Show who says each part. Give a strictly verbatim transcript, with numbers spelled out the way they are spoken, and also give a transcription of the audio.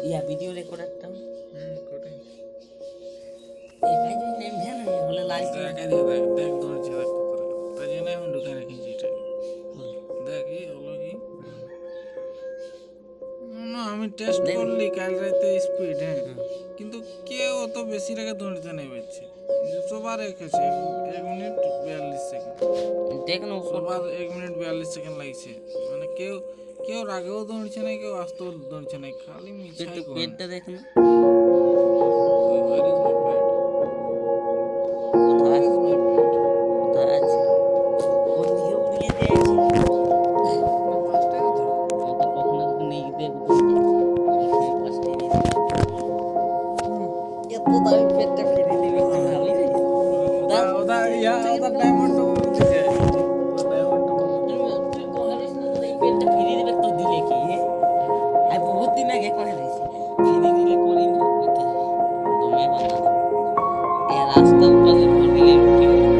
Speaker 1: ইয়া video রেকর্ডারটা
Speaker 2: হুম কোটে
Speaker 1: এই ভাই যদি নেম ধ্যান আমি হলে লাইট
Speaker 2: দেখ দেখ দেখ দেখ ধরছি দেখ কত তাই জন্য আমি ঢুকে রেখেছি এটাকে দেখ এই হলো কি না আমি টেস্ট করলি কাল রাতে স্পিড হ্যাঁ কিন্তু কেউ অত বেশি রেখে দৌড়তে নেই পারছে সবার রেখেছে এক মিনিট বিয়াল্লিশ সেকেন্ড
Speaker 1: দেখনো
Speaker 2: সবার এক মিনিট বিয়াল্লিশ সেকেন্ড লাগছে মানে কেউ কেউ আগেও দৌড়ছে না কেউ আসতেও দৌড়ছে না খালি মিছাই করে
Speaker 1: পেটটা দেখনো
Speaker 2: Where is my pad?
Speaker 1: কোথায়
Speaker 2: Where is my pad?
Speaker 1: কোথায় আছে কোন দিকে উড়িয়ে দিয়েছে
Speaker 2: না পাঁচটা কথা
Speaker 1: ও তো কখনো তো নেই দেখবো ওখানে পাশে নিয়ে এত দামি পেটটা ফিরে দিবে একটু ভালোই রে
Speaker 2: ওদা ওদা ইয়া ওদা ডায়মন্ড তো দিছে ডায়মন্ড তো
Speaker 1: তুই কোহারিস না তো এই পেটটা ফিরে দিবে তো দিলে কি আই বহুত দিন আগে করে দিয়েছি ফিরে দিলে করিনি কোথায় দমে বাঁধা এ রাস্তা উপরে করে দিলে